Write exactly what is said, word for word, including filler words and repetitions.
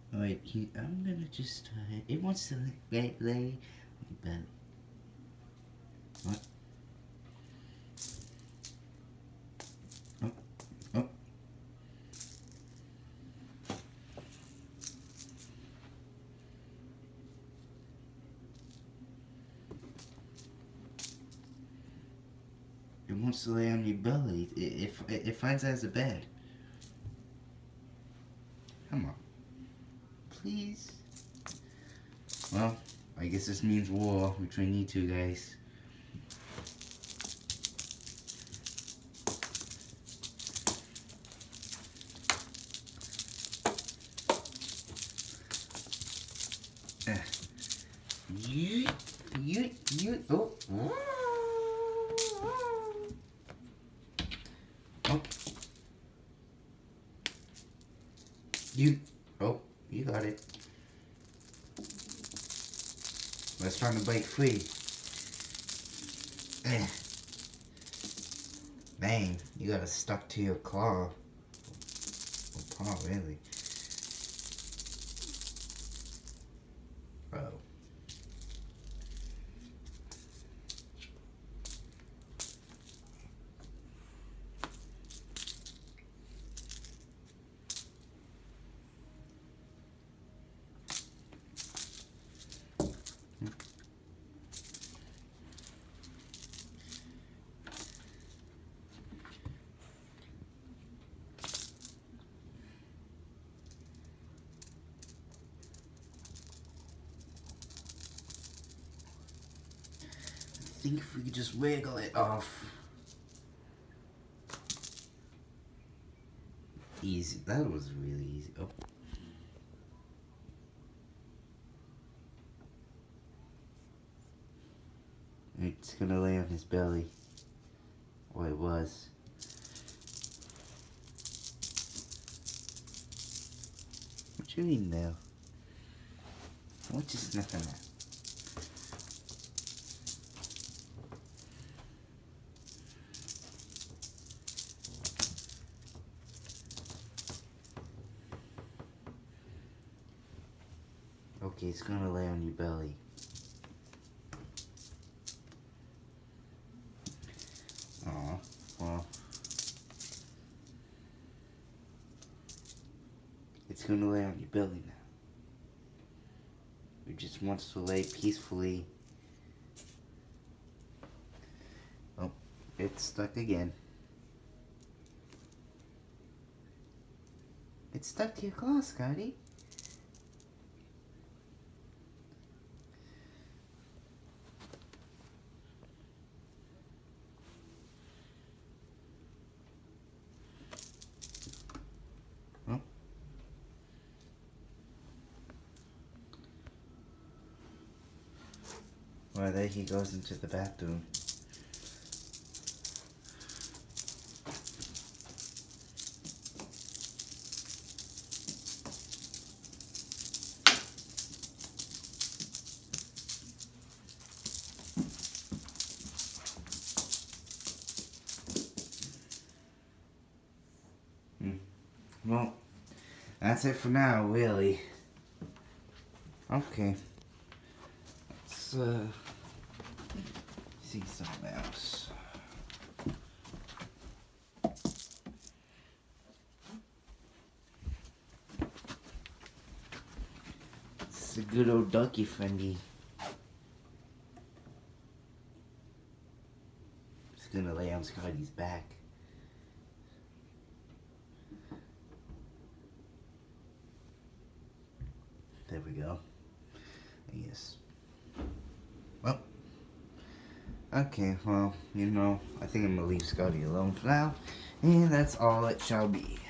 Alright, I'm gonna just, uh, it wants to lay, lay, but, what? Oh, oh. It wants to lay on your belly. It, it, it finds that as a bed. Come on. Please. Well, I guess this means war between you two guys. Uh, you, you, you, oh. Oh. You, oh, you got it. Let's try to break free. Eh. Dang, you got it stuck to your claw. Or paw, really. Oh. I think if we could just wiggle it off. Easy. That was really easy. Oh. It's gonna lay on his belly. Or it was. What you mean now? What you sniffing at? Okay, it's gonna lay on your belly. Aw, well. It's gonna lay on your belly now. It just wants to lay peacefully. Oh, it's stuck again. It's stuck to your claw, Scotty. Oh. Well, there he goes into the bathroom. Well, that's it for now, really. Okay. Let's, uh, see something else. It's a good old ducky friendly. It's gonna lay on Scotty's back. There we go. Yes. Well. Okay, well, you know, I think I'm gonna leave Scotty alone for now. And that's all it shall be.